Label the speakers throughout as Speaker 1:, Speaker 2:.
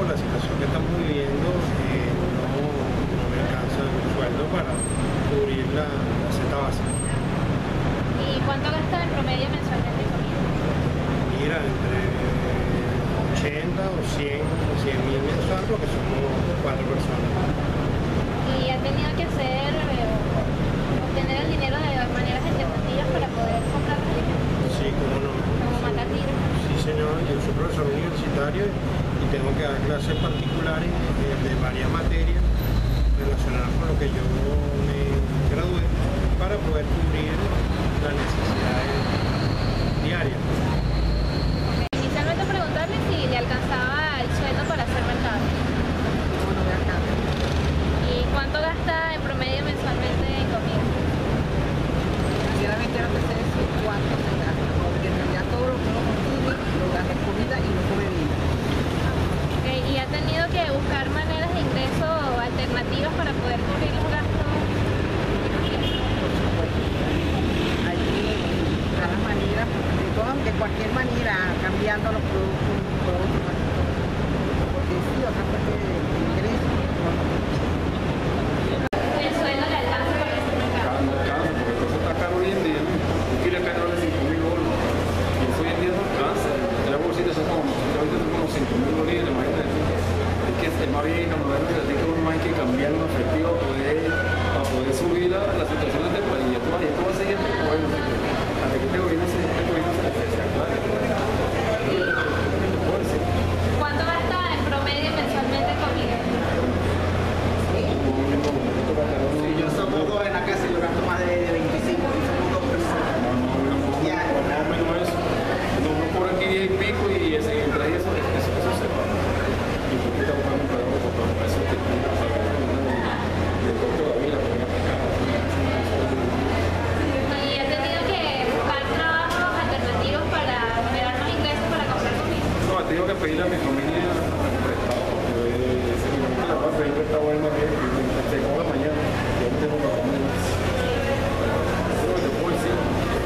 Speaker 1: por la situación que estamos viviendo, no me alcanza el sueldo para cubrir la cesta básica.
Speaker 2: ¿Y cuánto gasta en promedio mensualmente en comida?
Speaker 1: Mira, entre 80 o 100 mil mensual, porque somos 4 personas.
Speaker 2: ¿Y ha tenido que hacer obtener el dinero de maneras alternativas para poder comprar los alimentos?
Speaker 1: Sí, cómo no.
Speaker 2: Como matar tiros.
Speaker 1: Sí, señor, yo soy profesor universitario y tengo que dar clases particulares de varias materias relacionadas con lo que yo me gradué para poder cubrir las necesidades diarias.
Speaker 2: Inicialmente preguntarle si le alcanzaba el sueldo para hacer mercado.
Speaker 3: No, no me alcanza.
Speaker 2: ¿Y cuánto gasta en promedio mensualmente en comida?
Speaker 3: Sinceramente no te sé decir cuánto se gasta, porque en realidad todo lo que uno consume lo gasta en comida y no come vida.
Speaker 2: ¿Y ha tenido que buscar maneras de ingreso alternativas para poder cubrir los gastos?
Speaker 3: Por supuesto. Hay que buscar las maneras, de cualquier manera, cambiando los productos, porque sí, otra fuente de ingreso.
Speaker 2: ¿El sueldo le alcanza para hacer mercado?
Speaker 4: No alcanza, porque todo eso está caro hoy en día. Un kilo de carne vale 5.000 bolos. Y eso hoy en día no alcanza. La bolsita son como 5.000 bolívares, imagínate. Es que es más bien cuando vemos que uno hay que cambiar un efectivo para poder subir las situaciones del país. Y esto va a seguir bueno, hasta que este gobierno se aclare.
Speaker 2: ¿Cuánto gasta en promedio mensualmente en comida?
Speaker 5: Sí, yo somos dos en la casa y yo gasto más de 25 y somos dos personas.
Speaker 4: Más o menos eso. Uno por aquí 10 y pico y entre eso se va. Y porque está buscando un trabajo para eso que de costo de vida,
Speaker 2: ¿Y ha tenido que buscar trabajos alternativos para generar más ingresos para comprar comida?
Speaker 4: no, tengo que pedirle a mi familia prestado, porque si mi familia la va a pedir prestado a él más bien, se como la mañana, yo no tengo para comer. Eso es lo que puedo decir.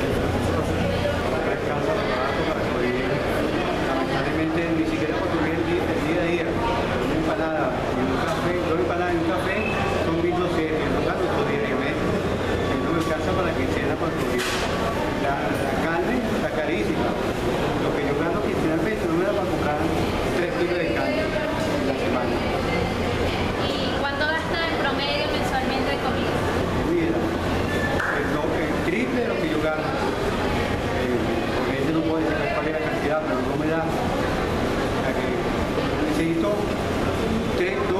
Speaker 5: Alcanza para sobrevivir. Lamentablemente ni siquiera para comer el día a día. Una empanada y un café, dos empanadas y un café son 1.200, no gasto todo diariamente. Y no me alcanza para que sea para sobrevivir. La carne está carísima. Lo que yo gano quincenalmente no me da para comprar 3 kilos de carne en la semana.
Speaker 2: ¿Y cuánto gasta en promedio mensualmente de comida?
Speaker 5: Mira, el triple de lo que yo gano. Porque ese no puede saber cuál es la cantidad, pero no me da. O sea que necesito 2